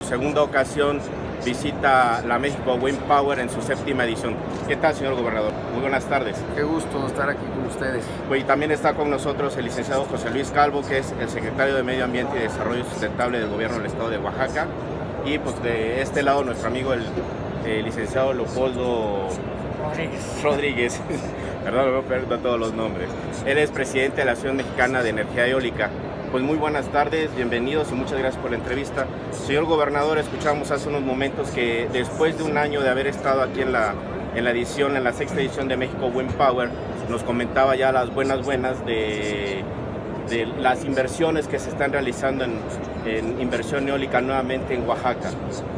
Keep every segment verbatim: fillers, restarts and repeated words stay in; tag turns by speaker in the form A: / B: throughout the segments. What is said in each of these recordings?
A: segunda ocasión visita la México Wind Power en su séptima edición. ¿Qué tal, señor gobernador? Muy buenas tardes.
B: Qué gusto estar aquí con ustedes.
A: Pues, y también está con nosotros el licenciado José Luis Calvo, que es el secretario de Medio Ambiente y Desarrollo Sustentable del gobierno del estado de Oaxaca. Y pues de este lado nuestro amigo el, el licenciado Leopoldo
C: Rodríguez.
A: Rodríguez. Perdón, me pierdo todos los nombres. Él es presidente de la Asociación Mexicana de Energía Eólica. Pues muy buenas tardes, bienvenidos y muchas gracias por la entrevista. Señor gobernador, escuchamos hace unos momentos que después de un año de haber estado aquí en la, en la edición, en la sexta edición de México Wind Power, nos comentaba ya las buenas buenas de, de las inversiones que se están realizando en, en inversión eólica nuevamente en Oaxaca.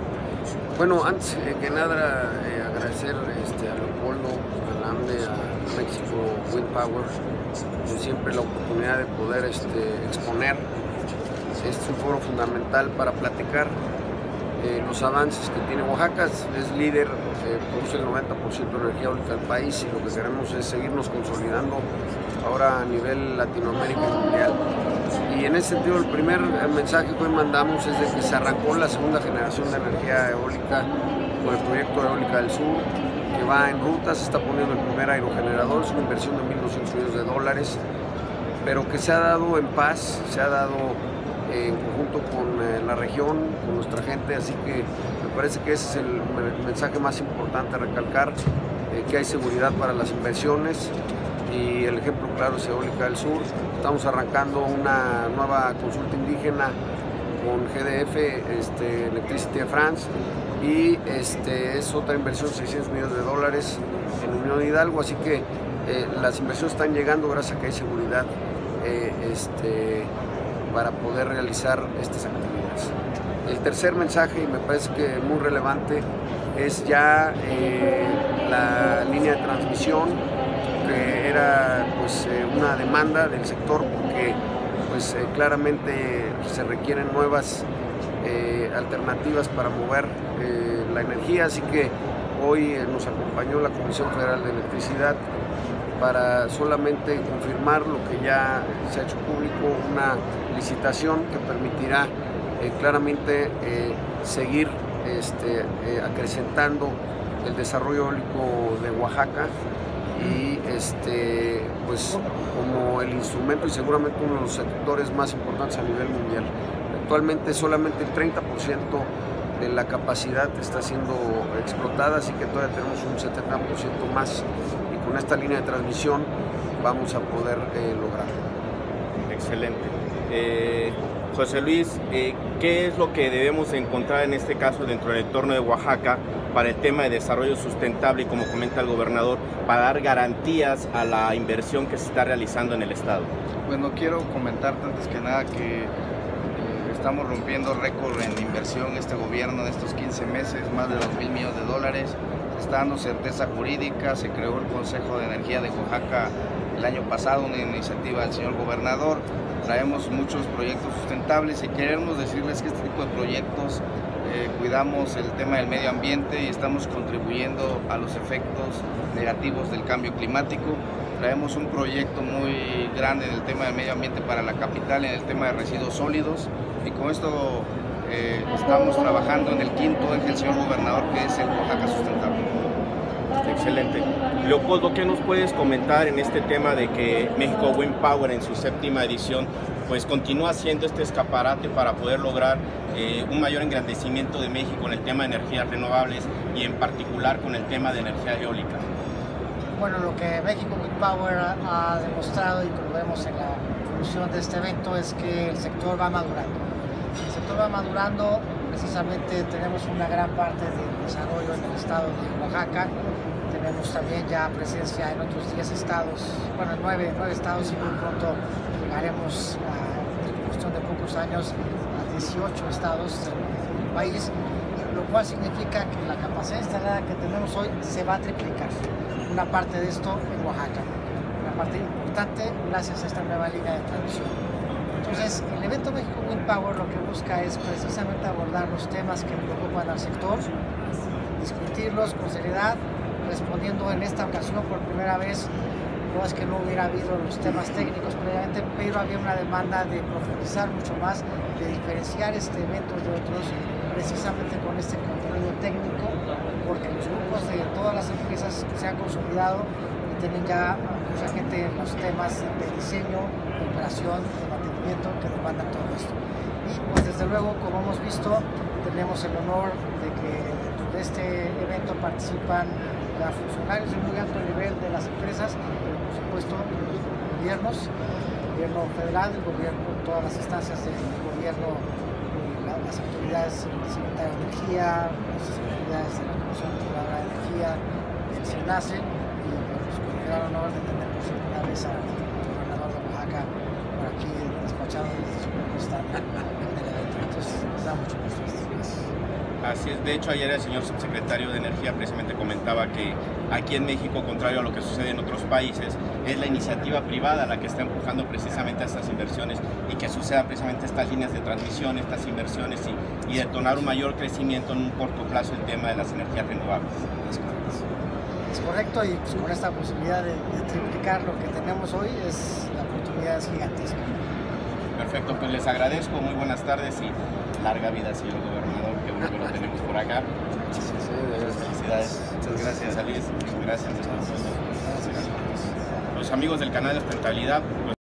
B: Bueno, antes que nada eh, agradecer este, a Leopoldo, a AMDE, a México Wind Power, de siempre la oportunidad de poder este, exponer. Este es un foro fundamental para platicar eh, los avances que tiene Oaxaca. Es líder, eh, produce el noventa por ciento de energía eólica del país y lo que queremos es seguirnos consolidando ahora a nivel Latinoamérica y mundial. Y en ese sentido el primer mensaje que hoy mandamos es de que se arrancó la segunda generación de energía eólica con el proyecto Eólica del Sur, que va en ruta, se está poniendo el primer aerogenerador, es una inversión de mil doscientos millones de dólares, pero que se ha dado en paz, se ha dado eh, en conjunto con eh, la región, con nuestra gente, así que me parece que ese es el mensaje más importante a recalcar, eh, que hay seguridad para las inversiones y el ejemplo claro es Eólica del Sur. Estamos arrancando una nueva consulta indígena con G D F, este, Electricity de France, y este, es otra inversión de seiscientos millones de dólares en Unión Hidalgo, así que eh, las inversiones están llegando gracias a que hay seguridad eh, este, para poder realizar estas actividades. El tercer mensaje, y me parece que muy relevante, es ya eh, la línea de transmisión, que era pues, eh, una demanda del sector porque pues, eh, claramente se requieren nuevas eh, alternativas para mover eh, la energía, así que hoy eh, nos acompañó la Comisión Federal de Electricidad para solamente confirmar lo que ya se ha hecho público, una licitación que permitirá eh, claramente eh, seguir este, eh, acrecentando el desarrollo eólico de Oaxaca y este, pues, como el instrumento y seguramente uno de los sectores más importantes a nivel mundial. Actualmente solamente el treinta por ciento de la capacidad está siendo explotada, así que todavía tenemos un setenta por ciento más y con esta línea de transmisión vamos a poder eh, lograrlo.
A: Excelente. Eh, José Luis, eh, ¿qué es lo que debemos encontrar en este caso dentro del entorno de Oaxaca para el tema de desarrollo sustentable y, como comenta el gobernador, para dar garantías a la inversión que se está realizando en el estado?
D: Bueno, quiero comentarte antes que nada que eh, estamos rompiendo récord en inversión este gobierno en estos quince meses, más de dos mil millones de dólares. Se está dando certeza jurídica, se creó el Consejo de Energía de Oaxaca el año pasado, una iniciativa del señor gobernador. Traemos muchos proyectos sustentables y queremos decirles que este tipo de proyectos eh, cuidamos el tema del medio ambiente y estamos contribuyendo a los efectos negativos del cambio climático. Traemos un proyecto muy grande en el tema del medio ambiente para la capital, en el tema de residuos sólidos, y con esto eh, estamos trabajando en el quinto eje del señor gobernador, que es el Oaxaca Sustentable.
A: Excelente. Leopoldo, ¿qué nos puedes comentar en este tema de que México Wind Power en su séptima edición pues continúa haciendo este escaparate para poder lograr eh, un mayor engrandecimiento de México en el tema de energías renovables y en particular con el tema de energía eólica?
C: Bueno, lo que México Wind Power ha, ha demostrado y como vemos en la conclusión de este evento es que el sector va madurando. El sector va madurando, precisamente tenemos una gran parte del desarrollo en el estado de Oaxaca. Tenemos también ya presencia en otros diez estados, bueno, en nueve, nueve estados, y muy pronto llegaremos a, en cuestión de pocos años a dieciocho estados del país, lo cual significa que la capacidad instalada que tenemos hoy se va a triplicar. Una parte de esto en Oaxaca, una parte importante gracias a esta nueva línea de transmisión. Entonces, el evento México Wind Power lo que busca es precisamente abordar los temas que preocupan al sector, discutirlos con seriedad, respondiendo en esta ocasión por primera vez. No es que no hubiera habido los temas técnicos previamente, pero había una demanda de profundizar mucho más, de diferenciar este evento de otros precisamente con este contenido técnico, porque los grupos de todas las empresas se han consolidado y tienen ya mucha gente en los temas de diseño, de operación, de mantenimiento que demandan todo esto. Y pues desde luego, como hemos visto, tenemos el honor de que dentro de este evento participan ya funcionarios de muy alto nivel de las empresas, pero por supuesto los gobiernos, el gobierno federal, el gobierno, todas las instancias del gobierno, eh, las autoridades del Secretario de Energía, las autoridades de la Comisión Reguladora de Energía, del SENACE, y pues con el gran honor de tener por segunda vez al gobernador de Oaxaca por aquí despachado desde su puesta en el evento. Entonces, nos da mucho gusto.
A: Así es, de hecho ayer el señor subsecretario de Energía precisamente comentaba que aquí en México, contrario a lo que sucede en otros países, es la iniciativa privada la que está empujando precisamente a estas inversiones y que sucedan precisamente estas líneas de transmisión, estas inversiones y, y detonar un mayor crecimiento en un corto plazo el tema de las energías renovables.
C: Es correcto, y pues con esta posibilidad de, de triplicar lo que tenemos hoy, es la oportunidad es gigantesca.
A: Perfecto, pues les agradezco, muy buenas tardes y larga vida, señor gobernador, que bueno que lo tenemos por acá.
B: Sí, sí, sí,
A: felicidades.
B: Muchas gracias.
A: Gracias. Gracias. Los amigos del canal de Sustentabilidad. Pues,